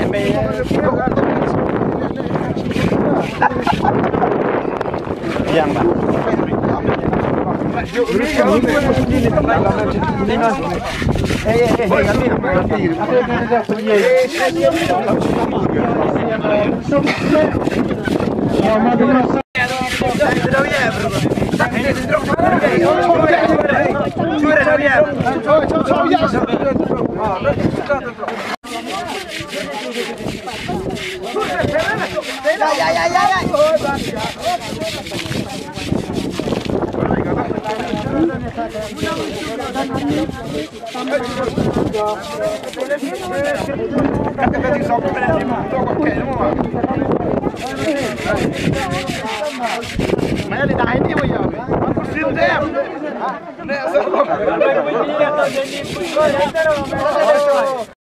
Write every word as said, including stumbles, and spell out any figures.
Yang Pak. Ya ya ya ya. Mày đi đái đi bây giờ. Nó có xin thế em. Nè, sao không?